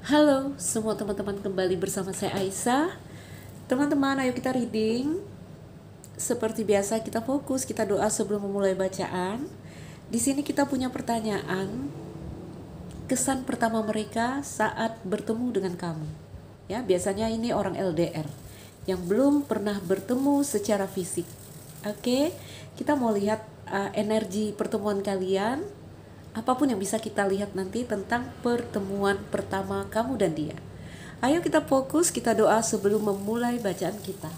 Halo semua teman-teman, kembali bersama saya Aisyah. Teman-teman, ayo kita reading. Seperti biasa kita fokus, kita doa sebelum memulai bacaan. Di sini kita punya pertanyaan. Kesan pertama mereka saat bertemu dengan kamu. Ya, biasanya ini orang LDR yang belum pernah bertemu secara fisik. Oke, kita mau lihat energi pertemuan kalian. Apapun yang bisa kita lihat nanti tentang pertemuan pertama kamu dan dia. Ayo kita fokus, kita doa sebelum memulai bacaan kita.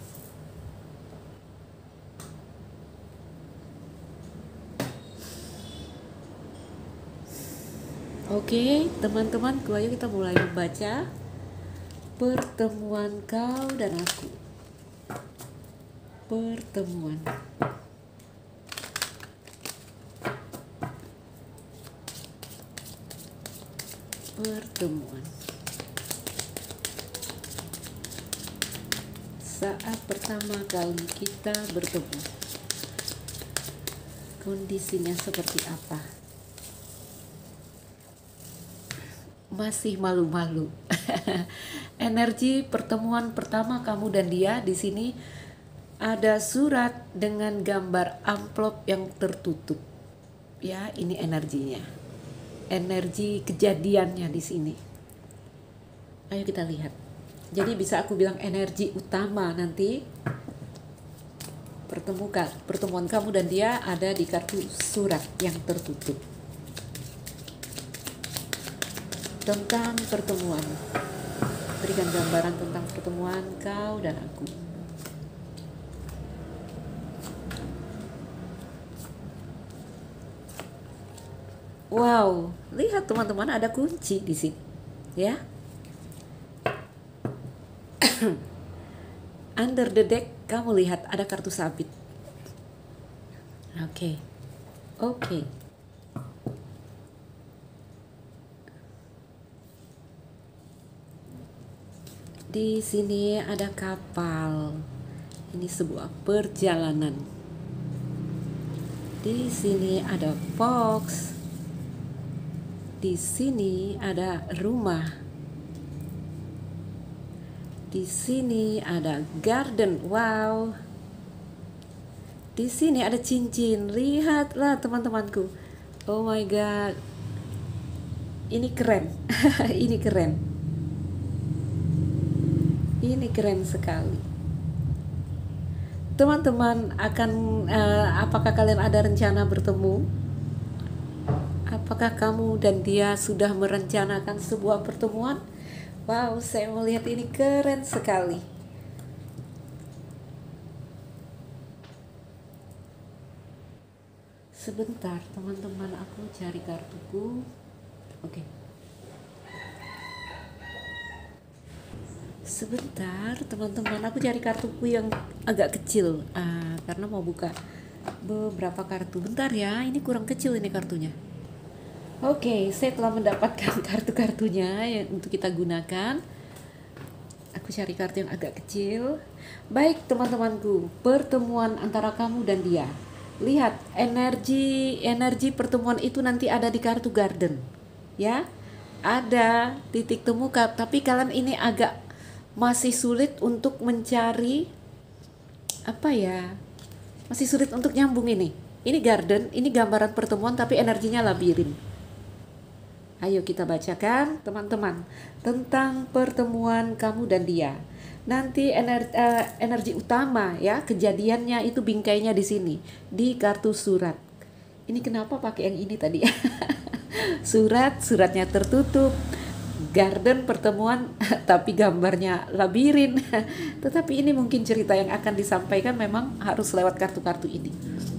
Oke, teman-temanku, ayo kita mulai membaca pertemuan kau dan aku. Pertemuan. Pertemuan. Saat pertama kali kita bertemu, kondisinya seperti apa? Masih malu-malu. Energi pertemuan pertama kamu dan dia di sini ada surat dengan gambar amplop yang tertutup. Ya, ini energinya. Energi kejadiannya di sini. Ayo kita lihat. Jadi bisa aku bilang energi utama nanti pertemuan kamu dan dia ada di kartu surat yang tertutup. Tentang pertemuan. Berikan gambaran tentang pertemuan kau dan aku. Wow, lihat teman-teman, ada kunci di sini, ya. Under the deck kamu lihat ada kartu sabit. Oke. Di sini ada kapal. Ini sebuah perjalanan. Di sini ada fox. Di sini ada rumah. Di sini ada garden. Wow. Di sini ada cincin. Lihatlah teman-temanku. Oh my god. Ini keren. Ini keren. Ini keren sekali. Teman-teman apakah kalian ada rencana bertemu? Apakah kamu dan dia sudah merencanakan sebuah pertemuan? Wow, saya melihat ini keren sekali. Sebentar, teman-teman, aku cari kartuku. Oke. Sebentar, teman-teman, aku cari kartuku yang agak kecil. Karena mau buka beberapa kartu. Bentar ya, ini kurang kecil ini kartunya. Oke, saya telah mendapatkan kartu-kartunya yang untuk kita gunakan. Aku cari kartu yang agak kecil. Baik teman-temanku, pertemuan antara kamu dan dia. Lihat, energi pertemuan itu nanti ada di kartu garden. Ya, ada titik temu, tapi kalian ini agak masih sulit untuk mencari masih sulit untuk nyambung ini. Ini garden, ini gambaran pertemuan tapi energinya labirin. Ayo kita bacakan teman-teman tentang pertemuan kamu dan dia. Nanti energi utama ya, kejadiannya itu bingkainya di sini di kartu surat. Ini kenapa pakai yang ini tadi? Suratnya tertutup. Garden pertemuan tapi gambarnya labirin. Tetapi ini mungkin cerita yang akan disampaikan memang harus lewat kartu-kartu ini.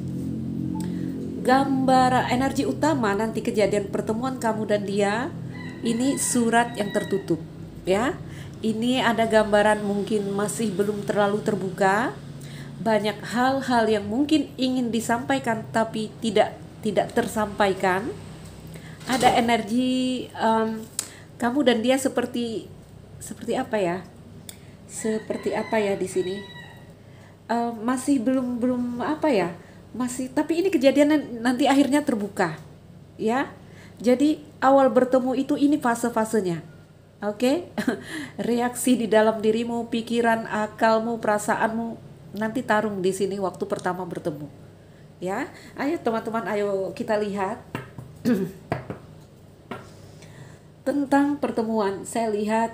Gambar energi utama nanti kejadian pertemuan kamu dan dia, ini surat yang tertutup ya. Ini ada gambaran mungkin masih belum terlalu terbuka, banyak hal-hal yang mungkin ingin disampaikan tapi tidak tersampaikan. Ada energi kamu dan dia seperti apa ya? Seperti apa ya di sini? Masih belum apa ya? Masih, tapi ini kejadian nanti akhirnya terbuka ya. Jadi awal bertemu itu ini fase-fasenya Oke, reaksi di dalam dirimu, pikiran, akalmu, perasaanmu nanti tarung di sini waktu pertama bertemu. Ya, ayo teman-teman, ayo kita lihat tentang pertemuan. Saya lihat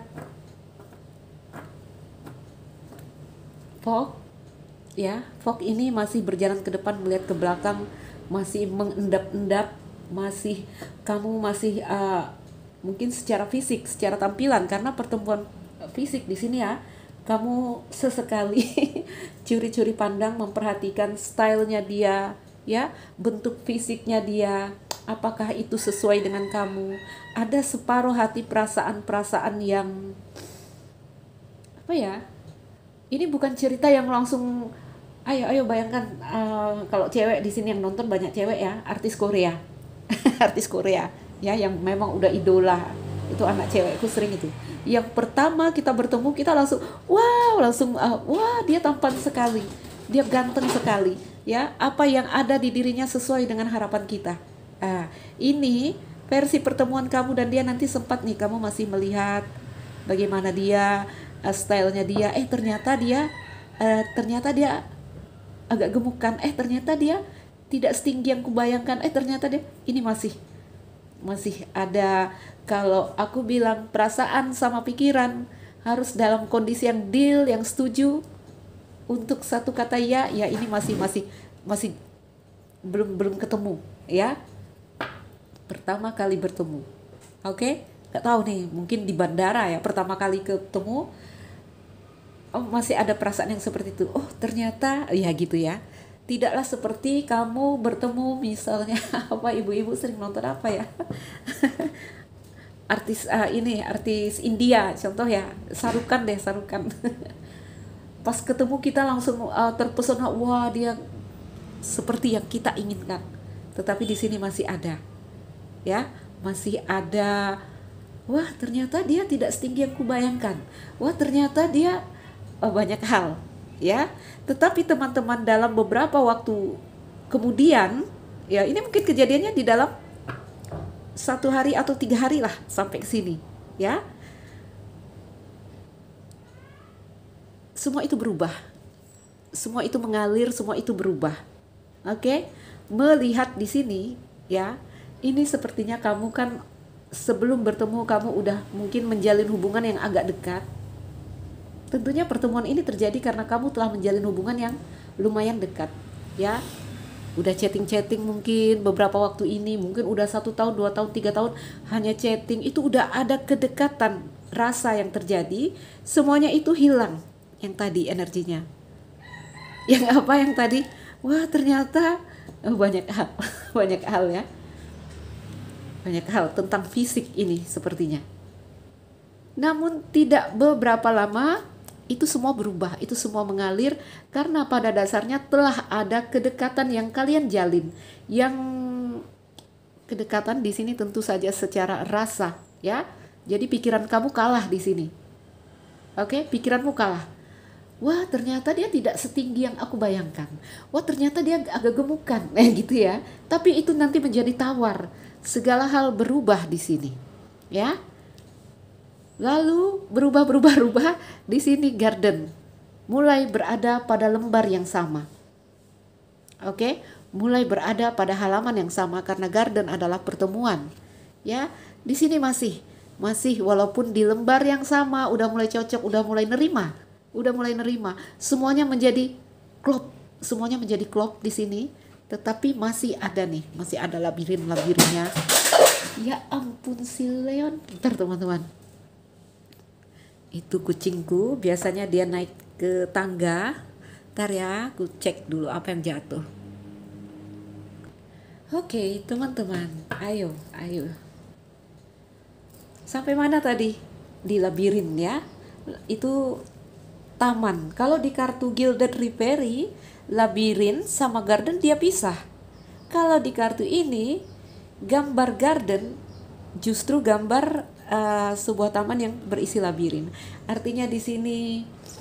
fog, ya, fog ini masih berjalan ke depan, melihat ke belakang, masih mengendap-endap, masih kamu masih mungkin secara fisik, secara tampilan, karena pertemuan fisik di sini ya, kamu sesekali curi-curi pandang, memperhatikan stylenya dia, ya, bentuk fisiknya dia, apakah itu sesuai dengan kamu. Ada separuh hati perasaan-perasaan yang apa ya, ini bukan cerita yang langsung ayo bayangkan, kalau cewek di sini yang nonton banyak cewek ya, artis Korea. Artis Korea ya, yang memang udah idola, itu anak cewekku sering itu, yang pertama kita bertemu kita langsung wow, langsung wah, dia tampan sekali, dia ganteng sekali, ya, apa yang ada di dirinya sesuai dengan harapan kita. Ini versi pertemuan kamu dan dia. Nanti sempat nih kamu masih melihat bagaimana dia, stylenya dia, ternyata dia agak gemukan, ternyata dia tidak setinggi yang kubayangkan, ternyata dia ini masih ada. Kalau aku bilang perasaan sama pikiran harus dalam kondisi yang deal, yang setuju untuk satu kata ya, ini masih belum ketemu ya, pertama kali bertemu. Oke, nggak tahu nih, mungkin di bandara ya pertama kali ketemu, masih ada perasaan yang seperti itu. Oh ternyata ya gitu ya. Tidaklah seperti kamu bertemu misalnya apa, ibu-ibu sering nonton apa ya, artis India contoh ya, Sarukan. Pas ketemu kita langsung terpesona, wah dia seperti yang kita inginkan. Tetapi di sini masih ada, ya, masih ada. Wah ternyata dia tidak setinggi yang kubayangkan. Wah ternyata dia banyak hal, ya. Tetapi teman-teman, dalam beberapa waktu kemudian, ya ini mungkin kejadiannya di dalam 1 hari atau 3 hari lah sampai ke sini, ya. Semua itu berubah, semua itu mengalir, semua itu berubah. Oke, melihat di sini, ya, ini sepertinya kamu kan sebelum bertemu kamu udah mungkin menjalin hubungan yang agak dekat. Tentunya pertemuan ini terjadi karena kamu telah menjalin hubungan yang lumayan dekat, ya. Udah chatting mungkin beberapa waktu ini, mungkin udah 1 tahun, 2 tahun, 3 tahun hanya chatting, itu udah ada kedekatan rasa yang terjadi. Semuanya itu hilang yang tadi energinya. Yang apa yang tadi? Wah ternyata banyak hal, banyak hal ya. Banyak hal tentang fisik ini sepertinya. Namun tidak beberapa lama itu semua berubah, itu semua mengalir karena pada dasarnya telah ada kedekatan yang kalian jalin. Yang kedekatan di sini tentu saja secara rasa, ya. Jadi pikiran kamu kalah di sini. Oke, pikiranmu kalah. Wah, ternyata dia tidak setinggi yang aku bayangkan. Wah, ternyata dia agak gemukan, gitu ya. Tapi itu nanti menjadi tawar. Segala hal berubah di sini, ya. Lalu berubah di sini garden mulai berada pada lembar yang sama. Oke, mulai berada pada halaman yang sama karena garden adalah pertemuan. Ya, di sini masih walaupun di lembar yang sama, udah mulai cocok, udah mulai nerima. Semuanya menjadi klop di sini, tetapi masih ada labirinnya. Ya ampun si Leon, bentar teman-teman. Itu kucingku, biasanya dia naik ke tangga. Ntar ya, aku cek dulu apa yang jatuh. Oke, teman-teman, ayo. Sampai mana tadi? Di labirin ya. Itu taman. Kalau di kartu Gilded Reverie, labirin sama garden dia pisah. Kalau di kartu ini, gambar garden justru gambar sebuah taman yang berisi labirin. Artinya di sini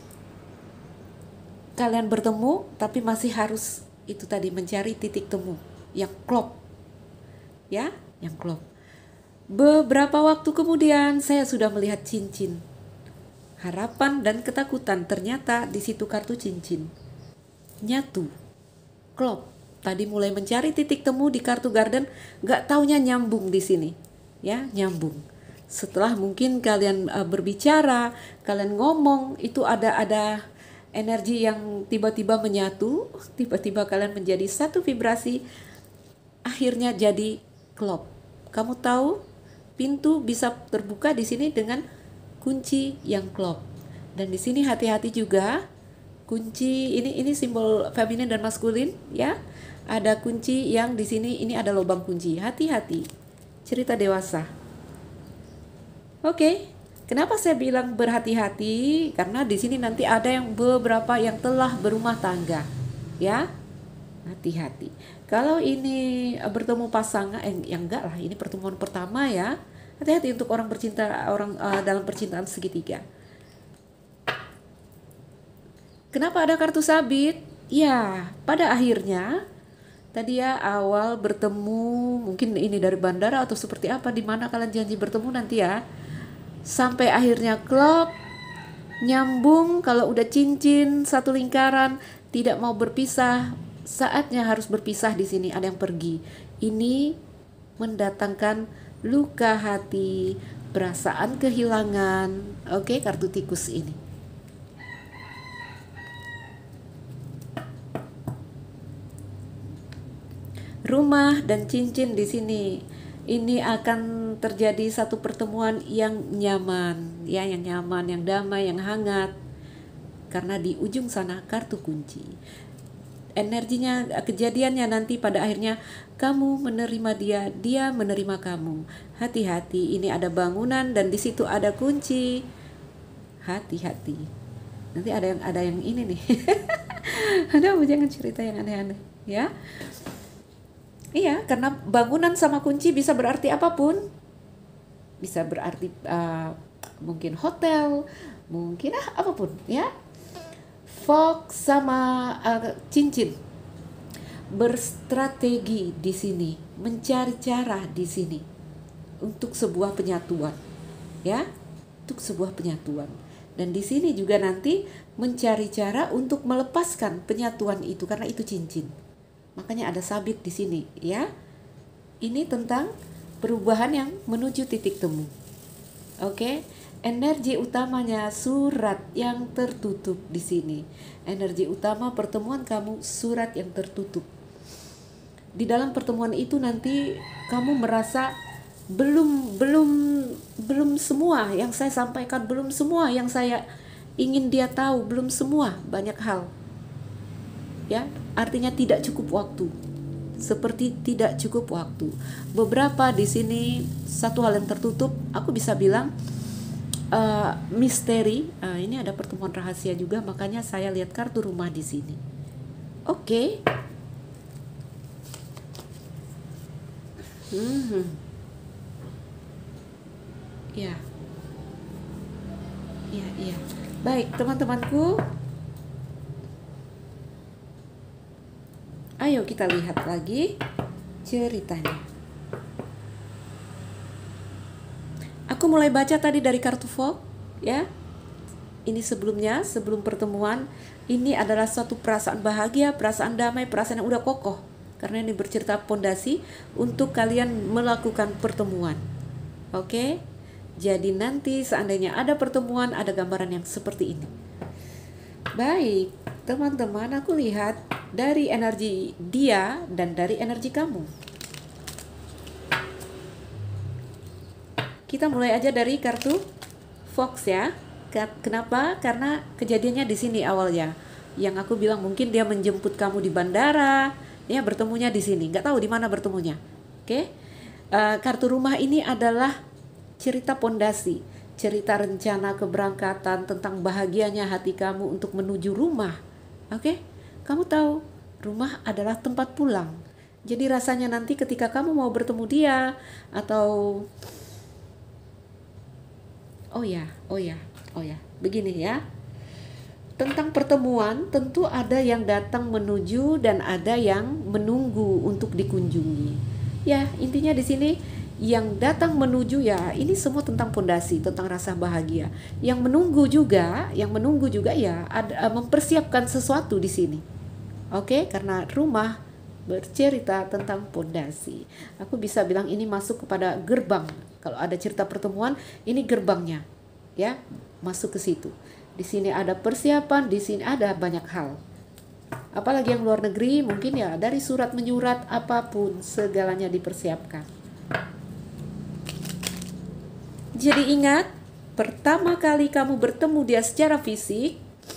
kalian bertemu, tapi masih harus itu tadi, mencari titik temu yang klop, ya, yang klop. Beberapa waktu kemudian saya sudah melihat cincin. Harapan dan ketakutan, ternyata di situ kartu cincin. Nyatu, klop. Tadi mulai mencari titik temu di kartu garden, gak taunya nyambung di sini. Ya, nyambung. Setelah mungkin kalian berbicara, kalian ngomong, itu ada energi yang tiba-tiba menyatu, tiba-tiba kalian menjadi satu vibrasi, akhirnya jadi klop. Kamu tahu, pintu bisa terbuka di sini dengan kunci yang klop. Dan di sini hati-hati juga. Kunci ini simbol feminin dan maskulin, ya. Ada kunci yang di sini, ini ada lubang kunci. Hati-hati. Cerita dewasa. Oke. Kenapa saya bilang berhati-hati? Karena di sini nanti ada yang beberapa yang telah berumah tangga, ya. Hati-hati. Kalau ini bertemu pasangan, yang enggak lah, ini pertemuan pertama ya. Hati-hati untuk orang bercinta, orang dalam percintaan segitiga. Kenapa ada kartu sabit? Ya, pada akhirnya tadi ya awal bertemu, mungkin ini dari bandara atau seperti apa, di mana kalian janji bertemu nanti ya. Sampai akhirnya klop, nyambung. Kalau udah cincin satu lingkaran, tidak mau berpisah, saatnya harus berpisah di sini. Ada yang pergi. Ini mendatangkan luka hati, perasaan kehilangan. Oke, kartu tikus ini. Rumah dan cincin di sini. Ini akan terjadi satu pertemuan yang nyaman, ya, yang nyaman, yang damai, yang hangat. Karena di ujung sana kartu kunci. Energinya, kejadiannya nanti pada akhirnya kamu menerima dia, dia menerima kamu. Hati-hati, ini ada bangunan dan di situ ada kunci. Hati-hati. Nanti ada yang ini nih. Ada, jangan cerita yang aneh-aneh, ya. Iya, karena bangunan sama kunci bisa berarti apapun. Bisa berarti mungkin hotel, mungkin apapun, ya. Fox sama cincin. Berstrategi di sini, mencari cara di sini untuk sebuah penyatuan, ya. Untuk sebuah penyatuan. Dan di sini juga nanti mencari cara untuk melepaskan penyatuan itu karena itu cincin. Makanya ada sabit di sini, ya. Ini tentang perubahan yang menuju titik temu. Oke, energi utamanya surat yang tertutup di sini. Energi utama pertemuan kamu surat yang tertutup. Di dalam pertemuan itu nanti kamu merasa belum semua yang saya sampaikan, belum semua yang saya ingin dia tahu, belum semua, banyak hal. Ya, artinya tidak cukup waktu. Seperti tidak cukup waktu. Beberapa di sini satu hal yang tertutup, aku bisa bilang misteri. Ini ada pertemuan rahasia juga, makanya saya lihat kartu rumah di sini. Oke. Ya. Ya. Baik, teman-temanku. Ayo kita lihat lagi ceritanya. Aku mulai baca tadi dari kartu Fox, ya. Ini sebelumnya, sebelum pertemuan, ini adalah suatu perasaan bahagia, perasaan damai, perasaan yang udah kokoh. Karena ini bercerita pondasi untuk kalian melakukan pertemuan. Oke? Jadi nanti seandainya ada pertemuan, ada gambaran yang seperti ini. Baik, teman-teman, aku lihat dari energi dia dan dari energi kamu. Kita mulai aja dari kartu Fox ya. Kenapa? Karena kejadiannya di sini awalnya. Yang aku bilang mungkin dia menjemput kamu di bandara, ya, bertemunya di sini. Nggak tahu di mana bertemunya. Oke? Kartu rumah ini adalah cerita pondasi, cerita rencana keberangkatan, tentang bahagianya hati kamu untuk menuju rumah. Oke? Kamu tahu, rumah adalah tempat pulang. Jadi rasanya nanti ketika kamu mau bertemu dia atau oh ya, begini ya. Tentang pertemuan, tentu ada yang datang menuju dan ada yang menunggu untuk dikunjungi. Ya, intinya di sini yang datang menuju, ya ini semua tentang pondasi, tentang rasa bahagia. Yang menunggu juga ya ada mempersiapkan sesuatu di sini. Oke, karena rumah bercerita tentang pondasi. Aku bisa bilang ini masuk kepada gerbang. Kalau ada cerita pertemuan, ini gerbangnya. Ya, masuk ke situ. Di sini ada persiapan, di sini ada banyak hal. Apalagi yang luar negeri, mungkin ya dari surat menyurat, apapun segalanya dipersiapkan. Jadi ingat, pertama kali kamu bertemu dia secara fisik,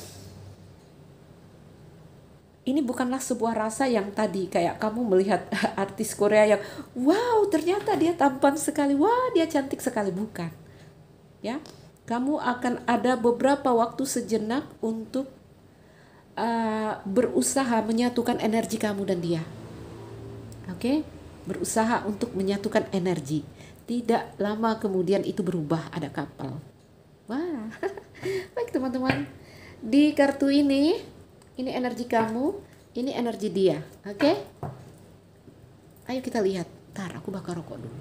ini bukanlah sebuah rasa yang tadi kayak kamu melihat artis Korea yang wow, ternyata dia tampan sekali, wah dia cantik sekali. Bukan. Ya, kamu akan ada beberapa waktu sejenak untuk berusaha menyatukan energi kamu dan dia. Oke? Berusaha untuk menyatukan energi. Tidak lama kemudian itu berubah, ada kapal. Wah. Baik teman-teman. Di kartu ini energi kamu, ini energi dia. Oke? Ayo kita lihat. Ntar aku bakar rokok dulu.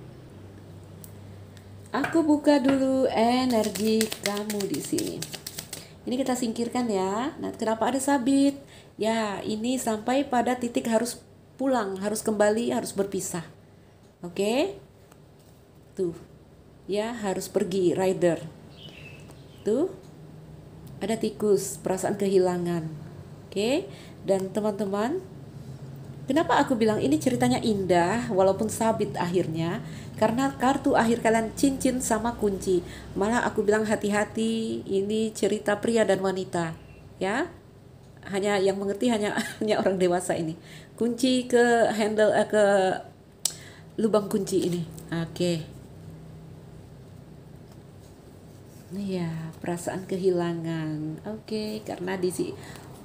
Aku buka dulu energi kamu di sini. Ini kita singkirkan ya. Nah, kenapa ada sabit? Ya, ini sampai pada titik harus pulang, harus kembali, harus berpisah. Oke? Tuh. Ya, harus pergi, rider. Tuh. Ada tikus, perasaan kehilangan. Oke? Dan teman-teman, kenapa aku bilang ini ceritanya indah walaupun sabit akhirnya? Karena kartu akhir kalian cincin sama kunci. Malah aku bilang hati-hati, ini cerita pria dan wanita. Ya. Hanya yang mengerti hanya orang dewasa ini. Kunci ke handle ke lubang kunci ini. Oke. Ya, perasaan kehilangan. Oke, karena di si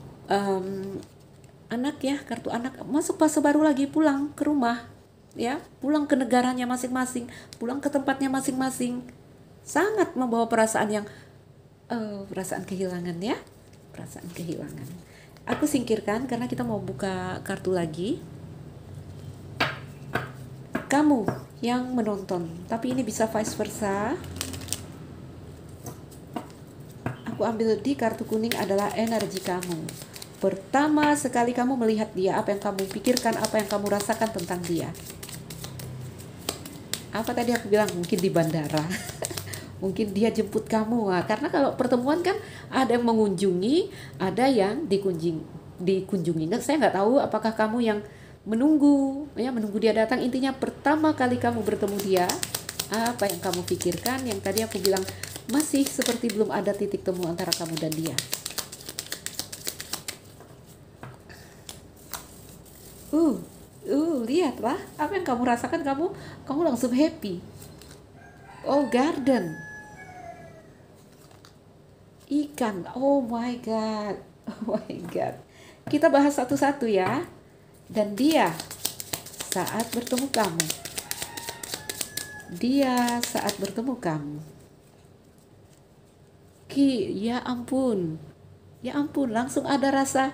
anak ya, kartu anak masuk fase baru lagi, pulang ke rumah. Ya, pulang ke negaranya masing-masing, pulang ke tempatnya masing-masing. Sangat membawa perasaan yang perasaan kehilangan ya, perasaan kehilangan. Aku singkirkan karena kita mau buka kartu lagi. Kamu yang menonton, tapi ini bisa vice versa. Aku ambil di kartu kuning adalah energi kamu. Pertama sekali kamu melihat dia, apa yang kamu pikirkan, apa yang kamu rasakan tentang dia. Apa tadi aku bilang, mungkin di bandara. Mungkin dia jemput kamu. Nah, karena kalau pertemuan kan ada yang mengunjungi, ada yang dikunjungi. Saya nggak tahu apakah kamu yang menunggu dia datang. Intinya pertama kali kamu bertemu dia, apa yang kamu pikirkan. Yang tadi aku bilang masih seperti belum ada titik temu antara kamu dan dia. Lihatlah apa yang kamu rasakan, kamu langsung happy. Oh, garden, ikan. Oh my god, oh my god. Kita bahas satu-satu ya. Dan dia saat bertemu kamu. Dia saat bertemu kamu. Ya ampun. Ya ampun, langsung ada rasa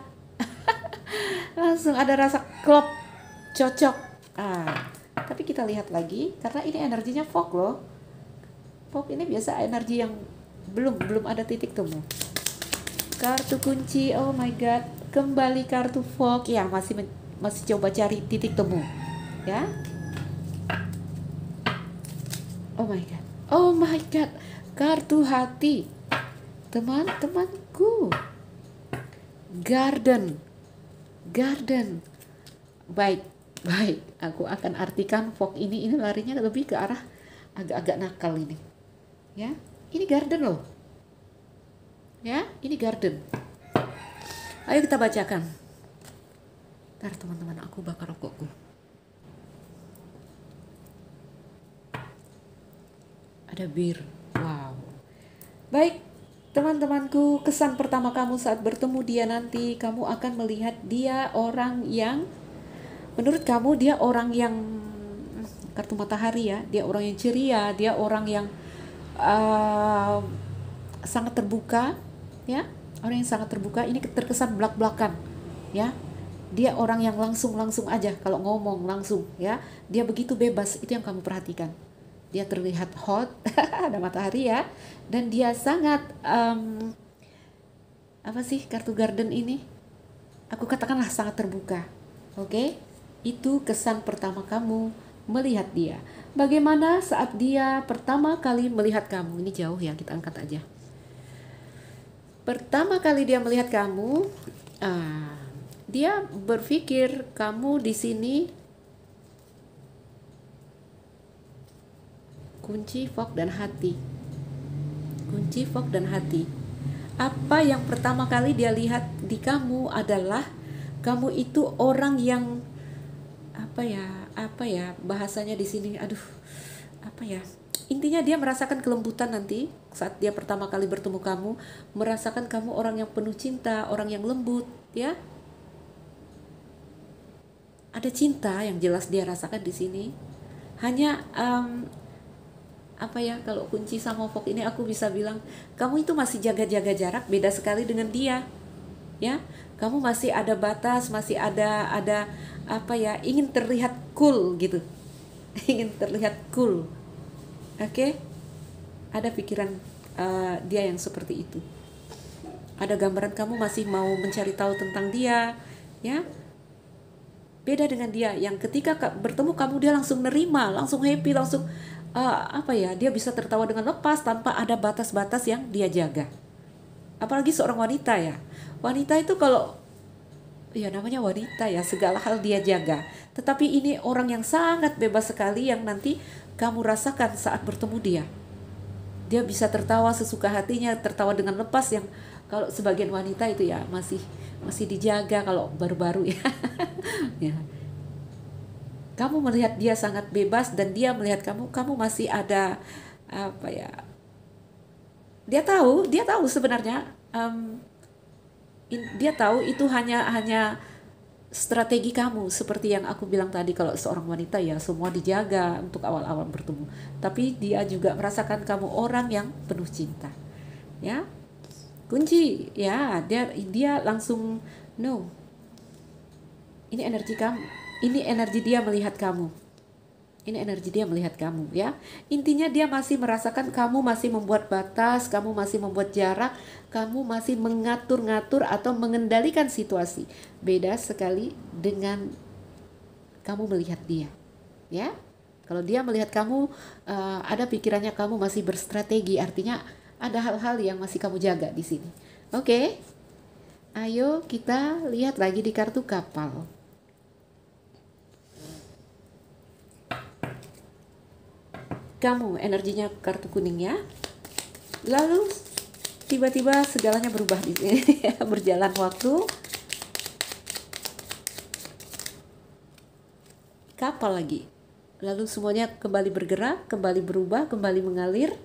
klop, cocok. Tapi kita lihat lagi karena ini energinya fog loh. Fog ini biasa energi yang belum ada titik temu. Kartu kunci, oh my god, kembali kartu fog ya, masih coba cari titik temu ya. Oh my god, kartu hati, teman-temanku. Garden. Baik, aku akan artikan fog ini larinya lebih ke arah agak-agak nakal ini ya. Ini garden loh ya, ini garden. Ayo kita bacakan. Ntar teman-teman, aku bakar rokokku. Ada bir. Wow. Baik teman-temanku, kesan pertama kamu saat bertemu dia nanti, kamu akan melihat dia orang yang menurut kamu dia orang yang kartu matahari ya, dia orang yang ceria, dia orang yang sangat terbuka ya, orang yang sangat terbuka. Ini terkesan belak-belakan ya, Dia orang yang langsung aja kalau ngomong langsung ya. Dia begitu bebas, itu yang kamu perhatikan. Dia terlihat hot, ada matahari ya. Dan dia sangat apa sih kartu garden ini? Aku katakanlah sangat terbuka. Oke? Itu kesan pertama kamu melihat dia. Bagaimana saat dia pertama kali melihat kamu? Ini jauh ya, kita angkat aja. Pertama kali dia melihat kamu, dia berpikir kamu di sini kunci, fok, dan hati. Kunci, fok, dan hati. Apa yang pertama kali dia lihat di kamu adalah kamu itu orang yang apa ya bahasanya di sini, intinya dia merasakan kelembutan nanti saat dia pertama kali bertemu kamu, merasakan kamu orang yang penuh cinta, orang yang lembut ya. Ada cinta yang jelas dia rasakan di sini. Hanya kalau kunci sama fok ini aku bisa bilang kamu itu masih jaga-jaga jarak, beda sekali dengan dia ya. Kamu masih ada batas, masih ada ingin terlihat cool gitu. Ingin terlihat cool. Oke? Ada pikiran dia yang seperti itu. Ada gambaran kamu masih mau mencari tahu tentang dia ya. Beda dengan dia yang ketika bertemu kamu dia langsung nerima, langsung happy, langsung dia bisa tertawa dengan lepas tanpa ada batas-batas yang dia jaga. Apalagi seorang wanita ya. Wanita itu kalau ya namanya wanita ya, segala hal dia jaga. Tetapi ini orang yang sangat bebas sekali yang nanti kamu rasakan saat bertemu dia. Dia bisa tertawa sesuka hatinya, tertawa dengan lepas yang kalau sebagian wanita itu ya masih dijaga kalau baru-baru ya. Ya. Kamu melihat dia sangat bebas dan dia melihat kamu masih ada dia tahu sebenarnya dia tahu itu hanya strategi kamu, seperti yang aku bilang tadi. Kalau seorang wanita ya semua dijaga untuk awal-awal bertemu, tapi dia juga merasakan kamu orang yang penuh cinta ya. Kunci ya, dia langsung no, ini energi kamu, ini energi dia melihat kamu. Ini energi dia melihat kamu ya. Intinya dia masih merasakan kamu masih membuat batas, kamu masih membuat jarak, kamu masih mengatur-ngatur atau mengendalikan situasi. Beda sekali dengan kamu melihat dia. Ya. Kalau dia melihat kamu ada pikirannya kamu masih berstrategi, artinya ada hal-hal yang masih kamu jaga di sini. Oke. Ayo kita lihat lagi di kartu kapal. Kamu energinya kartu kuning ya. Lalu tiba-tiba segalanya berubah di sini. Berjalan waktu. Kapal lagi. Lalu semuanya kembali bergerak, kembali berubah, kembali mengalir.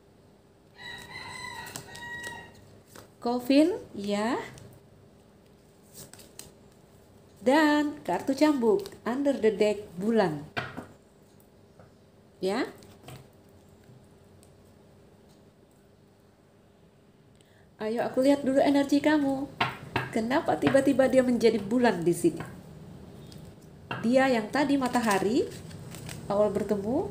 Coffin ya. Dan kartu cambuk, under the deck, bulan. Ya. Ayo aku lihat dulu energi kamu. Kenapa tiba-tiba dia menjadi bulan di sini? Dia yang tadi matahari awal bertemu.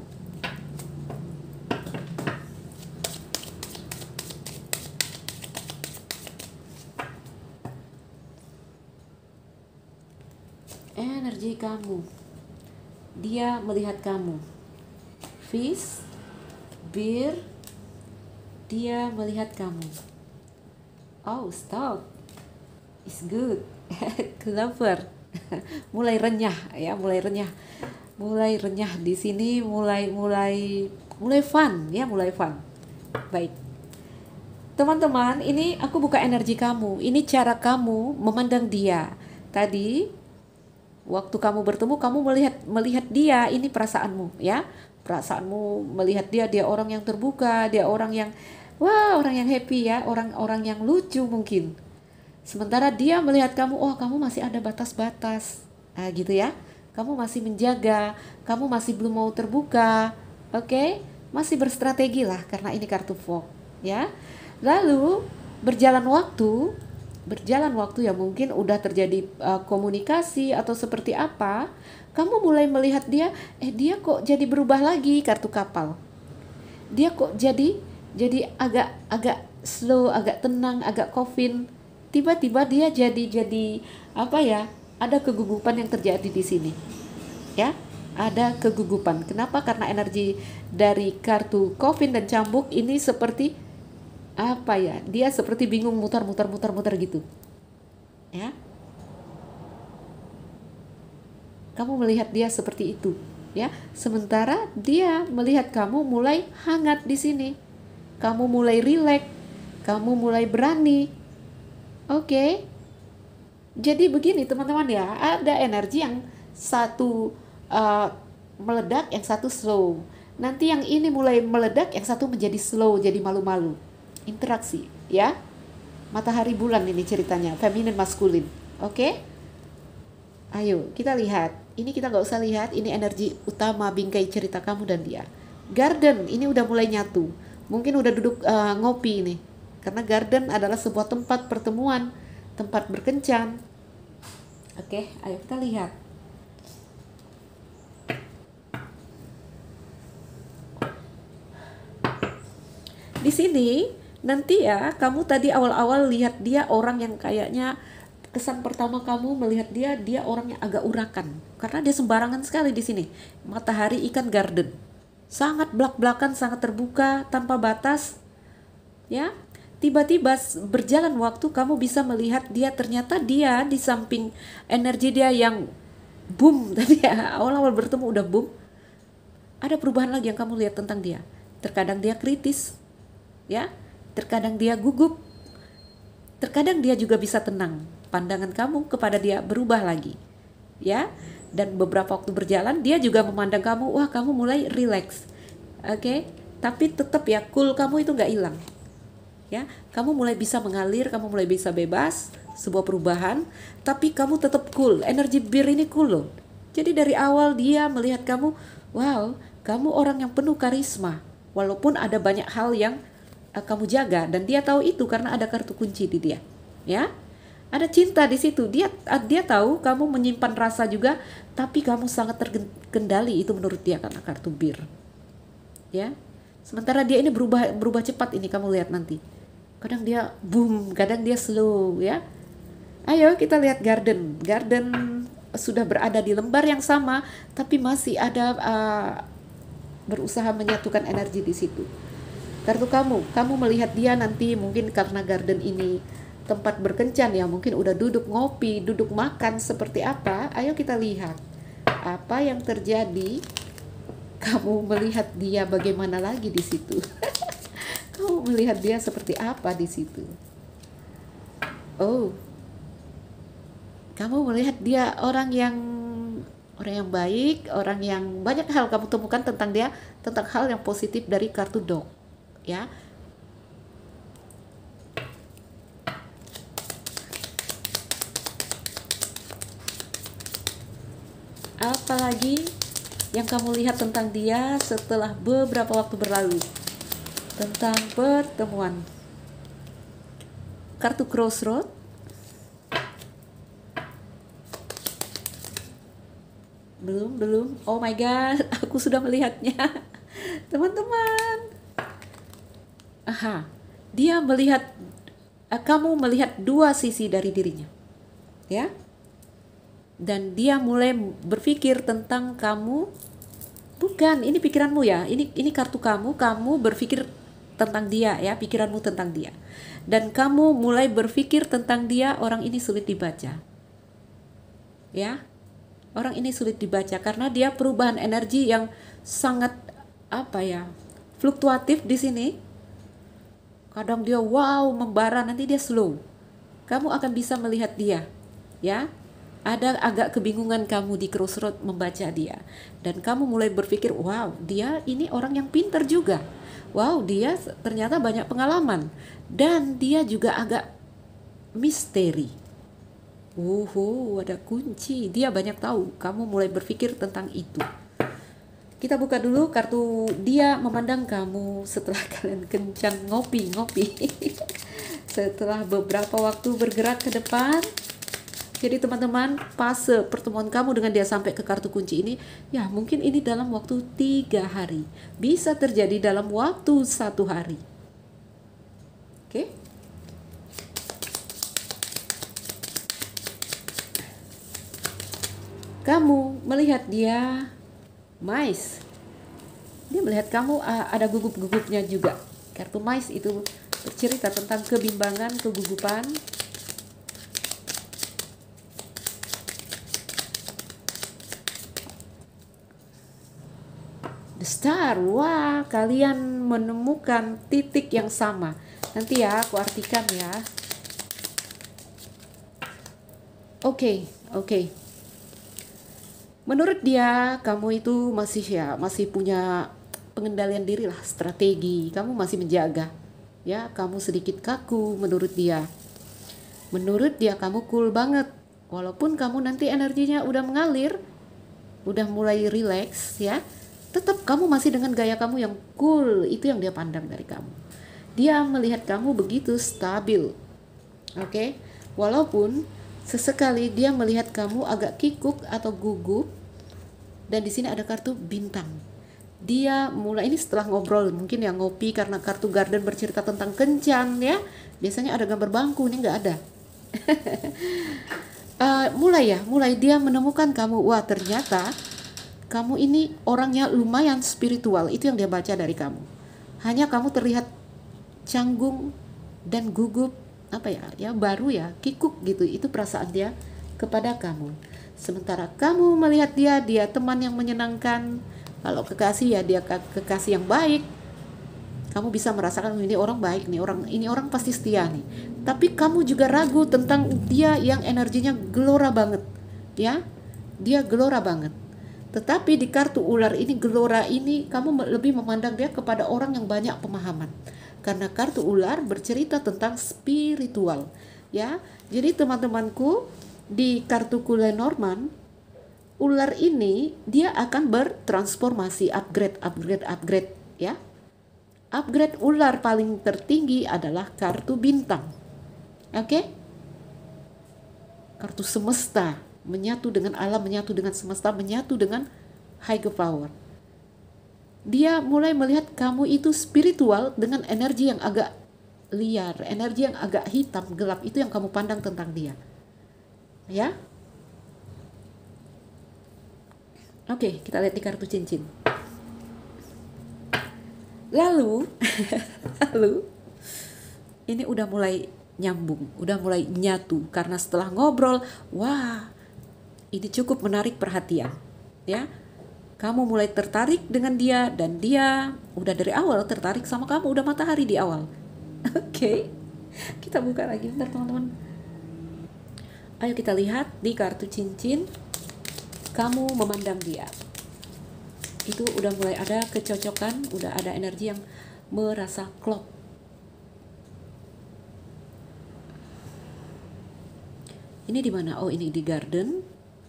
Energi kamu. Dia melihat kamu. Fish, bear, dia melihat kamu. Oh, stop. It's good. Clover. Mulai renyah ya, mulai renyah di sini, mulai fun ya, mulai fun. Baik. Teman-teman, ini aku buka energi kamu. Ini cara kamu memandang dia. Tadi waktu kamu bertemu, kamu melihat dia, ini perasaanmu ya. Perasaanmu melihat dia orang yang terbuka, dia orang yang orang yang happy ya, orang yang lucu mungkin. Sementara dia melihat kamu, kamu masih ada batas-batas. Nah, gitu ya. Kamu masih menjaga, kamu masih belum mau terbuka. Oke? Masih berstrategi lah karena ini kartu fog, ya. Lalu berjalan waktu, berjalan waktu ya, mungkin udah terjadi komunikasi atau seperti apa, kamu mulai melihat dia, dia kok jadi berubah lagi kartu kapal. Dia kok jadi agak agak slow, agak tenang, agak kofin. Tiba-tiba dia jadi apa ya? Ada kegugupan yang terjadi di sini. Ya, ada kegugupan. Kenapa? Karena energi dari kartu kofin dan cambuk ini seperti apa ya? Dia seperti bingung muter-muter gitu. Ya. Kamu melihat dia seperti itu, ya. Sementara dia melihat kamu mulai hangat di sini. Kamu mulai rileks, kamu mulai berani. Oke. Jadi begini teman-teman ya, ada energi yang satu meledak, yang satu slow. Nanti yang ini mulai meledak, yang satu menjadi slow, jadi malu-malu. Interaksi, ya. Matahari bulan ini ceritanya, feminin maskulin. Oke? Ayo kita lihat. Ini kita nggak usah lihat, ini energi utama bingkai cerita kamu dan dia. Garden, ini udah mulai nyatu. Mungkin udah duduk ngopi ini. Karena garden adalah sebuah tempat pertemuan, tempat berkencan. Oke, ayo kita lihat. Di sini nanti ya, kamu tadi awal-awal lihat dia orang yang kayaknya kesan pertama kamu melihat dia orang yang agak urakan karena dia sembarangan sekali di sini. Matahari ikan garden, sangat belak-belakan, sangat terbuka, tanpa batas. Ya, tiba-tiba berjalan waktu kamu bisa melihat dia, ternyata dia di samping energi dia yang boom tadi ya, awal-awal bertemu udah boom, ada perubahan lagi yang kamu lihat tentang dia. Terkadang dia kritis, ya, terkadang dia gugup, terkadang dia juga bisa tenang. Pandangan kamu kepada dia berubah lagi, ya. Dan beberapa waktu berjalan dia juga memandang kamu, wah kamu mulai relax. Oke. Tapi tetap ya, cool kamu itu nggak hilang, ya. Kamu mulai bisa mengalir, kamu mulai bisa bebas, sebuah perubahan. Tapi kamu tetap cool, energi bir ini cool loh. Jadi dari awal dia melihat kamu, wow, kamu orang yang penuh karisma, walaupun ada banyak hal yang kamu jaga, dan dia tahu itu karena ada kartu kunci di dia, ya. Ada cinta di situ. Dia tahu kamu menyimpan rasa juga, tapi kamu sangat terkendali, itu menurut dia karena kartu bir. Ya. Sementara dia ini berubah cepat, ini kamu lihat nanti. Kadang dia boom, kadang dia slow, ya. Ayo kita lihat garden. Garden sudah berada di lembar yang sama, tapi masih ada berusaha menyatukan energi di situ. Kartu kamu melihat dia nanti mungkin karena garden ini tempat berkencan ya, mungkin udah duduk ngopi, duduk makan seperti apa. Ayo kita lihat apa yang terjadi. Kamu melihat dia bagaimana lagi di situ. Kamu melihat dia seperti apa di situ. Oh, kamu melihat dia orang yang baik, orang yang banyak hal kamu temukan tentang dia, tentang hal yang positif dari kartu dog, ya. Apalagi yang kamu lihat tentang dia setelah beberapa waktu berlalu, tentang pertemuan. Kartu crossroad, belum. Oh my god, aku sudah melihatnya. Teman-teman, aha, dia melihat, kamu melihat dua sisi dari dirinya, ya. Dan dia mulai berpikir tentang kamu. Bukan, ini pikiranmu ya. Ini kartu kamu berpikir tentang dia ya, pikiranmu tentang dia. Dan kamu mulai berpikir tentang dia, orang ini sulit dibaca. Ya. Orang ini sulit dibaca karena dia perubahan energi yang sangat fluktuatif di sini. Kadang dia wow, membara, nanti dia slow. Kamu akan bisa melihat dia, ya. Ada agak kebingungan kamu di crossroad membaca dia. Dan kamu mulai berpikir, wow, dia ini orang yang pintar juga. Wow, dia ternyata banyak pengalaman. Dan dia juga agak misteri. Ada kunci. Dia banyak tahu. Kamu mulai berpikir tentang itu. Kita buka dulu kartu dia memandang kamu setelah kalian kencan ngopi. Setelah beberapa waktu bergerak ke depan, jadi teman-teman, fase pertemuan kamu dengan dia sampai ke kartu kunci ini, ya mungkin ini dalam waktu 3 hari. Bisa terjadi dalam waktu 1 hari. Oke? Kamu melihat dia, mais. Dia melihat kamu ada gugup-gugupnya juga. Kartu mais itu bercerita tentang kebimbangan, kegugupan. The Star, wah, kalian menemukan titik yang sama. Nanti ya, aku artikan ya. Oke. Menurut dia, kamu itu masih punya pengendalian diri lah, strategi. Kamu masih menjaga. Ya, kamu sedikit kaku menurut dia. Menurut dia kamu cool banget. Walaupun kamu nanti energinya udah mengalir, udah mulai relax ya, tetap kamu masih dengan gaya kamu yang cool. Itu yang dia pandang dari kamu. Dia melihat kamu begitu stabil. Oke? Walaupun sesekali dia melihat kamu agak kikuk atau gugup. Dan di sini ada kartu bintang. Dia mulai, ini setelah ngobrol, mungkin ya ngopi, karena kartu garden bercerita tentang kencan ya. Biasanya ada gambar bangku, ini nggak ada. mulai dia menemukan kamu. Wah, ternyata kamu ini orangnya lumayan spiritual. Itu yang dia baca dari kamu. Hanya kamu terlihat canggung dan gugup, baru ya, kikuk gitu. Itu perasaan dia kepada kamu. Sementara kamu melihat dia teman yang menyenangkan. Kalau kekasih ya dia kekasih yang baik. Kamu bisa merasakan ini orang baik nih, ini orang pasti setia nih. Tapi kamu juga ragu tentang dia yang energinya gelora banget, ya. Dia gelora banget. Tetapi di kartu ular ini, gelora ini, kamu lebih memandang dia kepada orang yang banyak pemahaman. Karena kartu ular bercerita tentang spiritual, ya. Jadi teman-temanku, di kartu Lenormand, ular ini dia akan bertransformasi, upgrade ya. Upgrade ular paling tertinggi adalah kartu bintang. Oke? Kartu semesta, menyatu dengan alam, menyatu dengan semesta, menyatu dengan higher power. Dia mulai melihat kamu itu spiritual dengan energi yang agak liar, energi yang agak hitam, gelap. Itu yang kamu pandang tentang dia. Ya? Oke, kita lihat di kartu cincin. Lalu ini udah mulai nyambung, udah mulai nyatu, karena setelah ngobrol, wah, ini cukup menarik perhatian, ya. Kamu mulai tertarik dengan dia, dan dia udah dari awal tertarik sama kamu, udah matahari di awal. Oke. Kita buka lagi bentar teman-teman. Ayo kita lihat di kartu cincin. Kamu memandang dia. Itu udah mulai ada kecocokan, udah ada energi yang merasa klop. Ini di mana? Oh, ini di garden.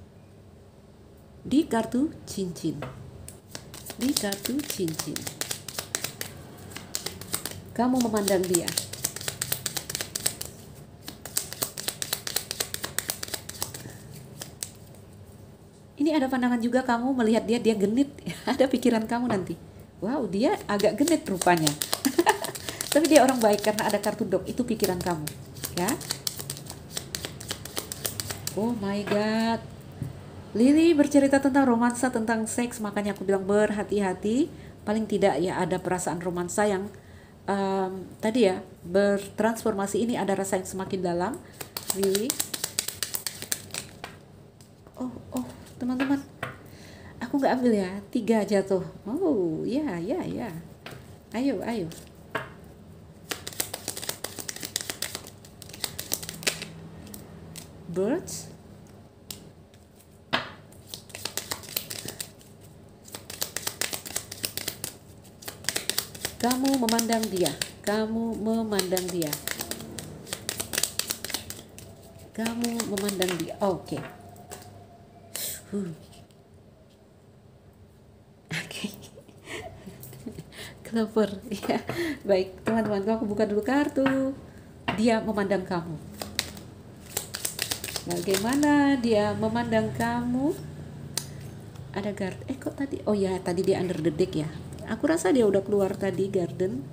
Di kartu cincin. Di kartu cincin. Kamu memandang dia. Ini ada pandangan juga, kamu melihat dia genit. Ada pikiran kamu nanti. Wow, dia agak genit rupanya. Tapi dia orang baik karena ada kartu dog. Itu pikiran kamu, ya. Oh my god. Lily bercerita tentang romansa, tentang seks, makanya aku bilang berhati-hati. Paling tidak ya ada perasaan romansa yang tadi ya bertransformasi. Ini ada rasa yang semakin dalam. Lily. Oh, teman-teman, aku nggak ambil ya, 3 jatuh. Oh ya. Ayo. Birds. Kamu memandang dia. Oke. Oke. Clover. Ya. Baik, teman-teman, aku buka dulu kartu. dia memandang kamu? Bagaimana dia memandang kamu? Ada kok tadi? Oh ya, tadi dia under the deck ya. Aku rasa dia udah keluar tadi, garden.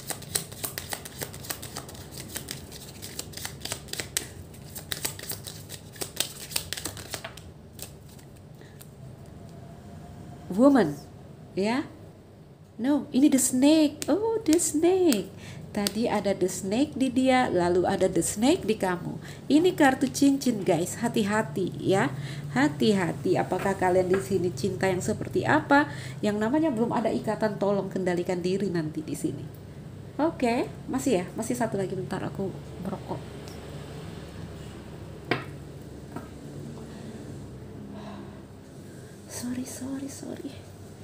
Woman, ya. No, ini the snake. Oh, the snake. Tadi ada the snake di dia, lalu ada the snake di kamu. Ini kartu cincin, guys. Hati-hati ya. Hati-hati. Apakah kalian di sini cinta yang seperti apa? Yang namanya belum ada ikatan, tolong kendalikan diri nanti di sini. Oke, masih ya? Masih satu lagi, bentar aku merokok. Sorry.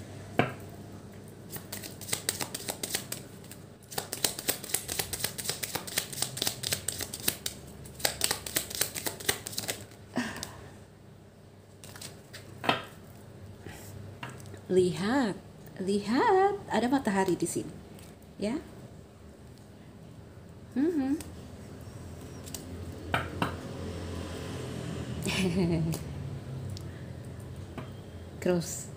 Lihat, ada matahari di sini, ya. Cross.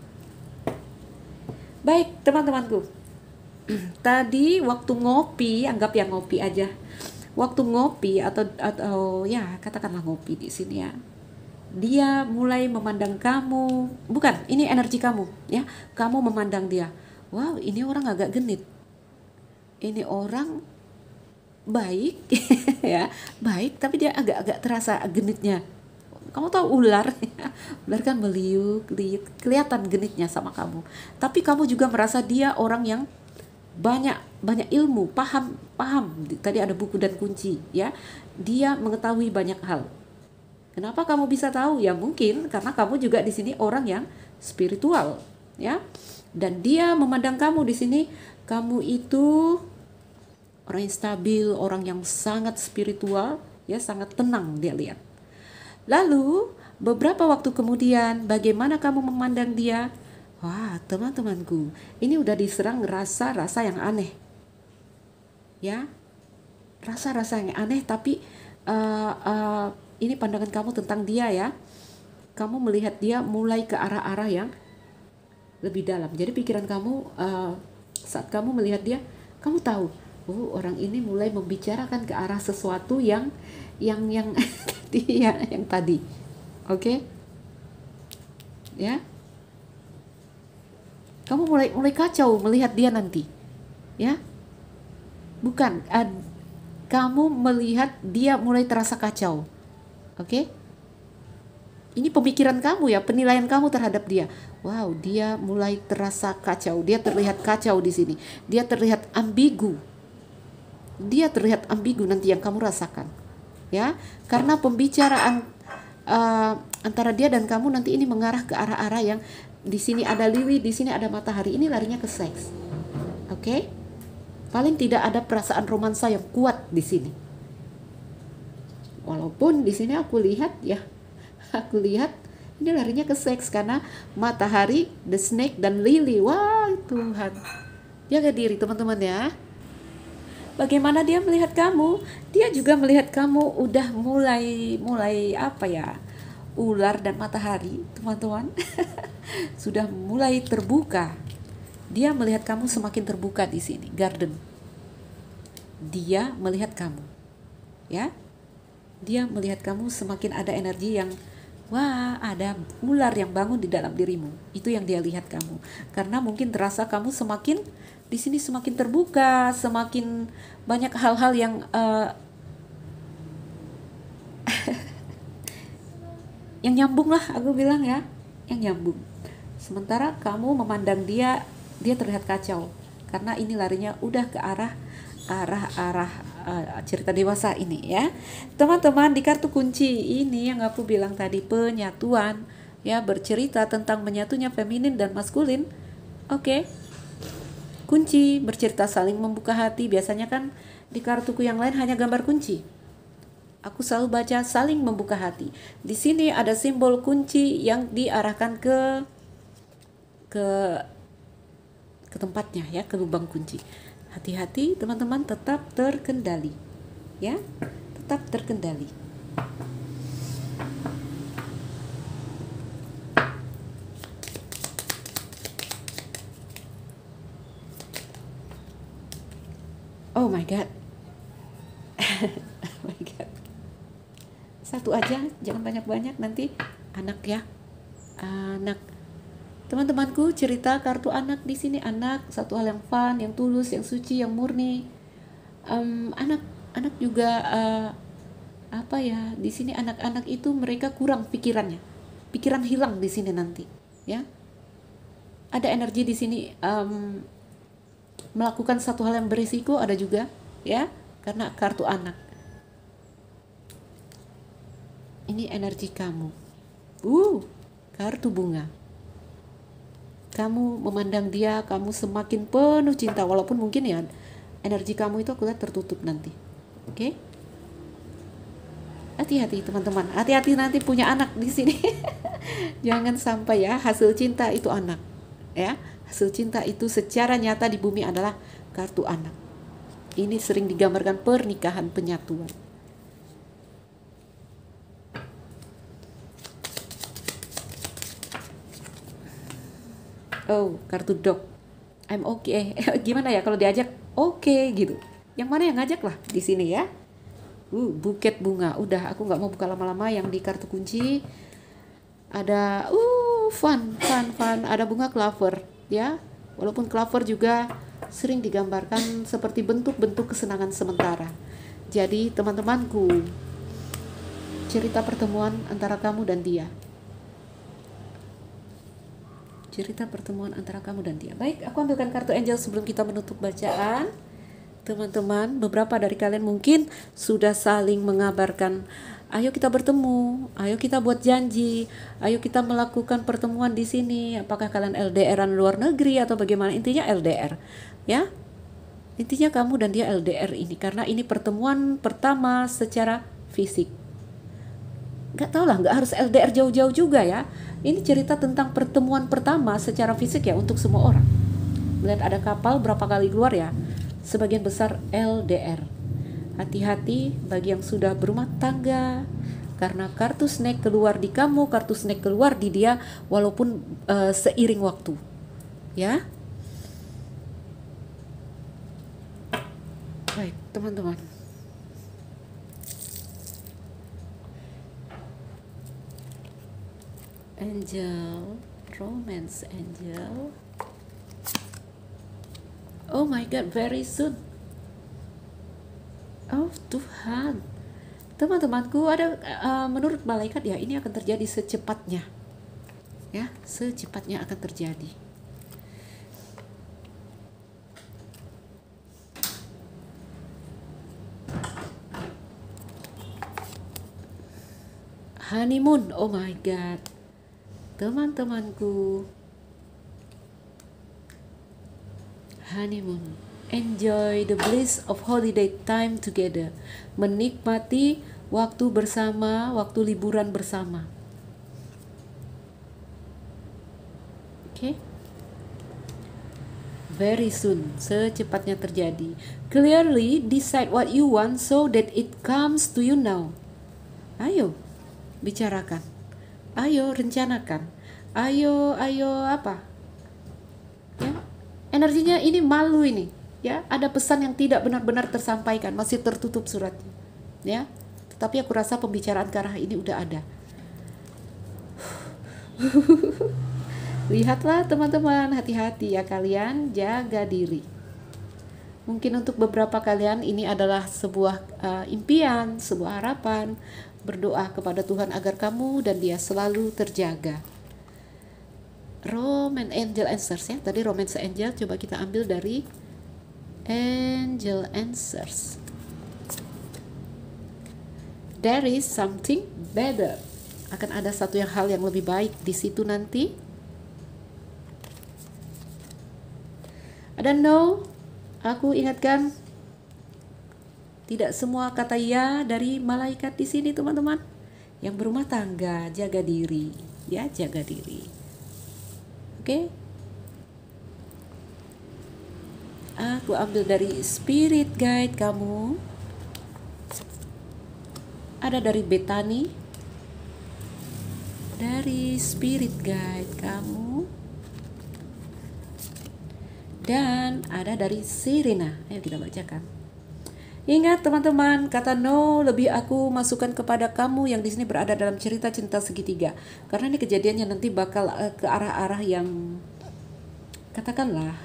Baik, teman-temanku. Tadi waktu ngopi, anggap ya ngopi aja. Waktu ngopi atau ya katakanlah ngopi di sini ya. Dia mulai memandang kamu, bukan, ini energi kamu ya. Kamu memandang dia. Wow, ini orang agak genit. Ini orang baik ya, baik tapi dia agak terasa genitnya. Kamu tahu ular, ular kan meliuk, kelihatan genitnya sama kamu. Tapi kamu juga merasa dia orang yang banyak ilmu, paham. Tadi ada buku dan kunci, ya. Dia mengetahui banyak hal. Kenapa kamu bisa tahu? Ya mungkin karena kamu juga di sini orang yang spiritual, ya. Dan dia memandang kamu di sini, kamu itu orang yang stabil, orang yang sangat spiritual, ya, sangat tenang dia lihat. Lalu beberapa waktu kemudian bagaimana kamu memandang dia? Wah, teman-temanku, ini udah diserang rasa-rasa yang aneh. Ya, rasa-rasa yang aneh, tapi ini pandangan kamu tentang dia ya. Kamu melihat dia mulai ke arah-arah yang lebih dalam. Jadi pikiran kamu saat kamu melihat dia, kamu tahu, oh orang ini mulai membicarakan ke arah sesuatu yang yang tadi. Oke? Ya. Kamu mulai kacau melihat dia nanti. Ya. Bukan, kamu melihat dia mulai terasa kacau. Oke? Ini pemikiran kamu ya, penilaian kamu terhadap dia. Wow, dia mulai terasa kacau. Dia terlihat kacau di sini. Dia terlihat ambigu. Dia terlihat ambigu nanti yang kamu rasakan. Ya, karena pembicaraan antara dia dan kamu nanti ini mengarah ke arah-arah yang di sini ada lili, di sini ada matahari. Ini larinya ke seks. Oke? Paling tidak ada perasaan romansa yang kuat di sini. Walaupun di sini aku lihat ini larinya ke seks karena matahari, the snake dan lili. Wah, Tuhan. Jaga diri teman-teman ya. Bagaimana dia melihat kamu? Dia juga melihat kamu udah mulai apa ya? Ular dan matahari, teman-teman. Sudah mulai terbuka. Dia melihat kamu semakin terbuka di sini, garden. Dia melihat kamu. Ya. Dia melihat kamu semakin ada energi yang wah, ada ular yang bangun di dalam dirimu. Itu yang dia lihat kamu. Karena mungkin terasa kamu semakin di sini semakin terbuka, semakin banyak hal-hal yang yang nyambung lah, aku bilang ya, yang nyambung. Sementara kamu memandang dia terlihat kacau karena ini larinya udah ke arah cerita dewasa ini ya. Teman-teman, di kartu kunci ini yang aku bilang tadi, penyatuan ya, bercerita tentang menyatunya feminin dan maskulin. Oke. Kunci bercerita saling membuka hati. Biasanya kan di kartuku yang lain hanya gambar kunci. Aku selalu baca saling membuka hati. Di sini ada simbol kunci yang diarahkan ke tempatnya ya, ke lubang kunci. Hati-hati teman-teman, tetap terkendali. ya, tetap terkendali. Oh my god. Oh my god. Satu aja, jangan banyak-banyak, nanti anak ya. Anak. Teman-temanku, cerita kartu anak di sini, anak satu hal yang fun, yang tulus, yang suci, yang murni. Anak juga apa ya? Di sini anak-anak itu mereka kurang pikirannya. Pikiran hilang di sini nanti, ya. Ada energi di sini melakukan satu hal yang berisiko, ada juga, ya, karena kartu anak. Ini energi kamu. Kartu bunga. Kamu memandang dia, kamu semakin penuh cinta, walaupun mungkin ya energi kamu itu aku lihat tertutup nanti. Oke? Hati-hati teman-teman, hati-hati nanti punya anak di sini. Jangan sampai ya, hasil cinta itu anak. Ya, hasil cinta itu secara nyata di bumi adalah kartu anak. Ini sering digambarkan pernikahan, penyatuan. Oh, kartu dog. I'm okay. Gimana ya kalau diajak? Oke, gitu. Yang mana yang ngajak lah di sini ya? Buket bunga. Udah, aku nggak mau buka lama-lama. Yang di kartu kunci ada fun. Ada bunga clover, ya. Walaupun clover juga sering digambarkan seperti bentuk-bentuk kesenangan sementara. Jadi teman-temanku, cerita pertemuan antara kamu dan dia. Cerita pertemuan antara kamu dan dia. Baik, aku ambilkan kartu angel sebelum kita menutup bacaan. Teman-teman, beberapa dari kalian mungkin sudah saling mengabarkan, ayo kita bertemu, ayo kita buat janji, ayo kita melakukan pertemuan di sini. Apakah kalian LDR-an luar negeri atau bagaimana? Intinya LDR, ya. Intinya kamu dan dia LDR ini, karena ini pertemuan pertama secara fisik. Nggak tahu lah, nggak harus LDR jauh-jauh juga ya. Ini cerita tentang pertemuan pertama secara fisik ya untuk semua orang. Melihat ada kapal berapa kali keluar ya, sebagian besar LDR. Hati-hati bagi yang sudah berumah tangga, karena kartu snake keluar di kamu, kartu snake keluar di dia, walaupun seiring waktu, ya. Baik teman-teman, angel, romance angel. Oh my god, very soon. Oh Tuhan, teman-temanku, ada menurut malaikat ya, ini akan terjadi secepatnya, ya, secepatnya akan terjadi. Honeymoon, oh my god, teman-temanku, honeymoon. Enjoy the bliss of holiday time together. Menikmati waktu bersama, waktu liburan bersama. Oke? Very soon, secepatnya terjadi. Clearly decide what you want so that it comes to you now. Ayo, bicarakan. Ayo, rencanakan. Ayo apa? Ya, energinya ini malu ini. Ya, ada pesan yang tidak benar-benar tersampaikan, masih tertutup suratnya, ya. Tetapi aku rasa pembicaraan ke arah ini udah ada. Lihatlah teman-teman, hati-hati ya kalian, jaga diri. Mungkin untuk beberapa kalian ini adalah sebuah impian, sebuah harapan. Berdoa kepada Tuhan agar kamu dan dia selalu terjaga. Romance angel answers ya. Tadi romance angel, coba kita ambil dari angel answers. There is something better. Akan ada satu hal yang lebih baik di situ nanti. Ada no. Aku ingatkan, tidak semua kata ya dari malaikat di sini teman-teman. Yang berumah tangga, jaga diri, ya, jaga diri. Oke? Aku ambil dari spirit guide kamu. ada dari Bethany, dari spirit guide kamu, dan ada dari Sirena. Ayo kita bacakan. Ingat teman-teman, kata no lebih aku masukkan kepada kamu yang di sini berada dalam cerita cinta segitiga. Karena ini kejadiannya nanti bakal ke arah-arah yang katakanlah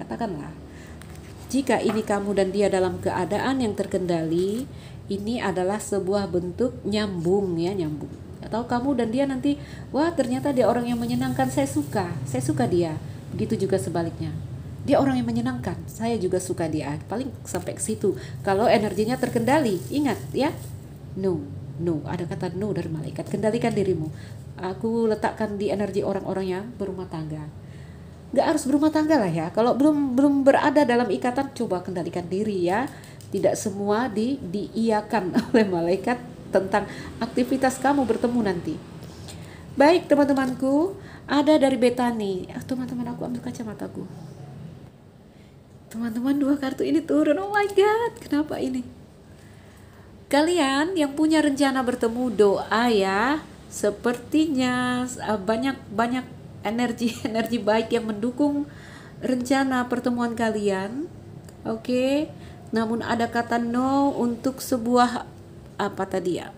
jika ini kamu dan dia dalam keadaan yang terkendali, ini adalah sebuah bentuk nyambung. Atau kamu dan dia nanti, wah ternyata dia orang yang menyenangkan, saya suka dia. Begitu juga sebaliknya. Dia orang yang menyenangkan, saya juga suka dia. Paling sampai ke situ. Kalau energinya terkendali, ingat ya. No, ada kata no dari malaikat. Kendalikan dirimu. Aku letakkan di energi orang-orang yang berumah tangga. Gak harus berumah tangga lah ya. Kalau belum berada dalam ikatan, coba kendalikan diri ya. Tidak semua diiyakan oleh malaikat tentang aktivitas kamu bertemu nanti. Baik teman-temanku, ada dari Bethany. Teman-teman, aku ambil kacamataku. Teman-teman, 2 kartu ini turun. Oh my god, kenapa ini? Kalian yang punya rencana bertemu, doa ya. Sepertinya banyak energi baik yang mendukung rencana pertemuan kalian. Oke. Namun ada kata no untuk sebuah apa tadi ya?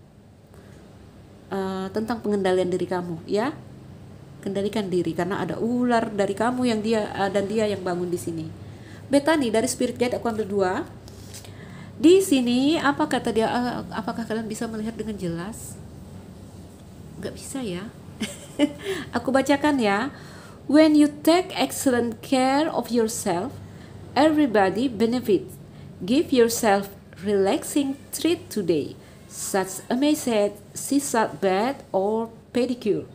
Tentang pengendalian diri kamu ya. Kendalikan diri karena ada ular dari kamu yang dia dan dia yang bangun di sini. Bethany dari Spirit Guide aku ambil 2. Di sini apa kata dia? Apakah kalian bisa melihat dengan jelas? Gak bisa ya. Aku bacakan ya. When you take excellent care of yourself, everybody benefits. Give yourself relaxing treat today, such a massage, sisal bath, or pedicure.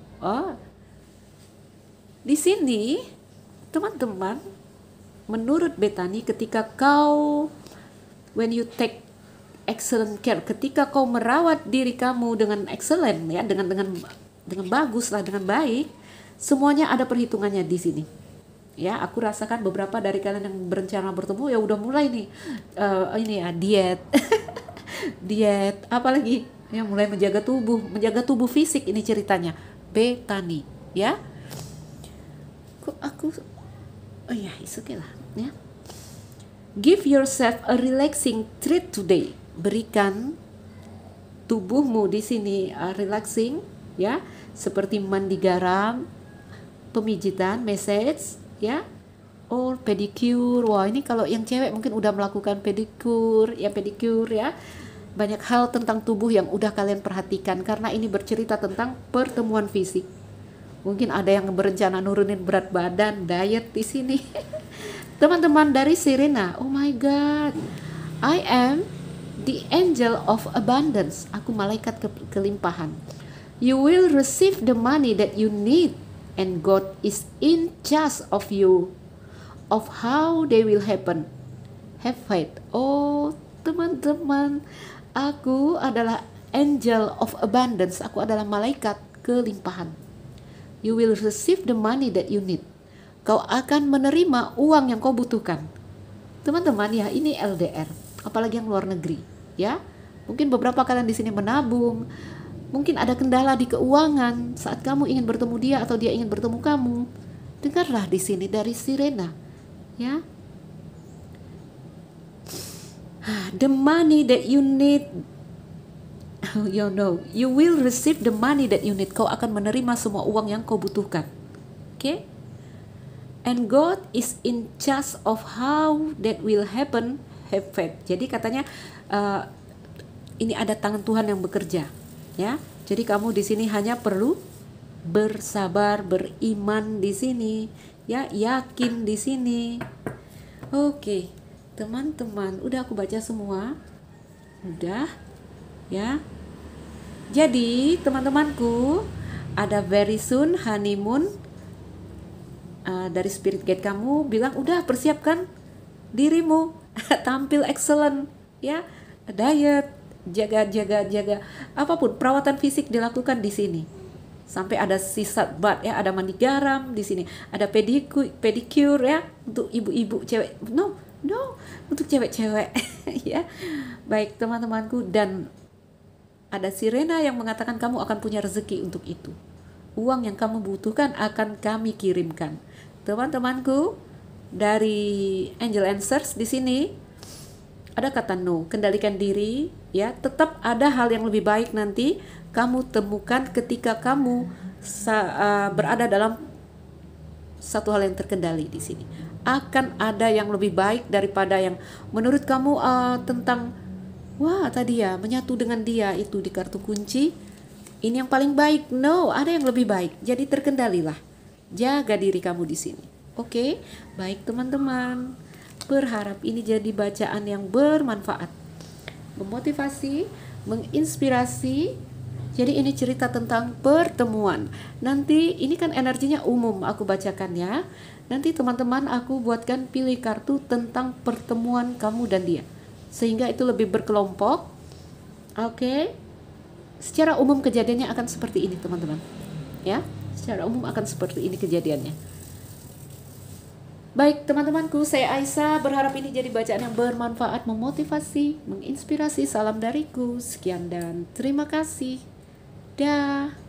Di sini teman-teman, menurut Bethany, ketika when you take excellent care, ketika kau merawat diri kamu dengan excellent ya, dengan bagus lah, dengan baik, semuanya ada perhitungannya di sini. Ya, aku rasakan beberapa dari kalian yang berencana bertemu ya udah mulai nih diet, diet, apalagi ya mulai menjaga tubuh fisik, ini ceritanya Bethany ya. It's okay lah ya. Give yourself a relaxing treat today. Berikan tubuhmu di sini relaxing ya, seperti mandi garam, pemijitan, massage ya, or pedicure. Wah, ini kalau yang cewek mungkin udah melakukan pedicure ya. Banyak hal tentang tubuh yang udah kalian perhatikan karena ini bercerita tentang pertemuan fisik. Mungkin ada yang berencana nurunin berat badan, diet di sini. Teman-teman dari Sirena, oh my god, I am the angel of abundance. Aku malaikat kelimpahan. You will receive the money that you need, and God is in charge of you, of how they will happen. Have faith. Oh teman-teman, aku adalah angel of abundance. Aku adalah malaikat kelimpahan. You will receive the money that you need. Kau akan menerima uang yang kau butuhkan. Teman-teman ya, ini LDR, apalagi yang luar negeri ya. Mungkin beberapa kalian di sini menabung. Mungkin ada kendala di keuangan saat kamu ingin bertemu dia atau dia ingin bertemu kamu. Dengarlah di sini dari Sirena ya. The money that you need, you will receive the money that you need. Kau akan menerima semua uang yang kau butuhkan. Okay? And God is in charge of how that will happen. Have faith. Jadi katanya ini ada tangan Tuhan yang bekerja. Ya, jadi kamu di sini hanya perlu bersabar, beriman di sini, ya, yakin di sini. Oke, teman-teman, udah aku baca semua, udah, ya. Jadi teman-temanku, ada very soon honeymoon. Dari Spirit Guide kamu bilang udah persiapkan dirimu, tampil excellent, ya, diet. Jaga apapun perawatan fisik dilakukan di sini. Sampai ada sisat bath ya, ada mandi garam di sini, ada pedicure ya untuk ibu-ibu cewek. No, untuk cewek-cewek ya. Baik teman-temanku, dan Ada sirena yang mengatakan kamu akan punya rezeki untuk itu. Uang yang kamu butuhkan akan kami kirimkan. Teman-temanku, dari Angel Answers di sini ada kata no, kendalikan diri ya. Tetap ada hal yang lebih baik nanti kamu temukan ketika kamu berada dalam satu hal yang terkendali di sini. Akan ada yang lebih baik daripada yang menurut kamu tentang wah tadi ya menyatu dengan dia itu di kartu kunci. Ini yang paling baik. No, ada yang lebih baik. Jadi terkendalilah. Jaga diri kamu di sini. Oke, baik teman-teman. Berharap ini jadi bacaan yang bermanfaat, memotivasi, menginspirasi. Jadi ini cerita tentang pertemuan. Nanti ini kan energinya umum aku bacakan ya. Nanti teman-teman aku buatkan pilih kartu tentang pertemuan kamu dan dia. Sehingga itu lebih berkelompok. Oke. Secara umum kejadiannya akan seperti ini teman-teman. Ya, secara umum akan seperti ini kejadiannya. Baik teman-temanku, saya Aisyah, berharap ini jadi bacaan yang bermanfaat, memotivasi, menginspirasi. Salam dariku, sekian dan terima kasih. Dah.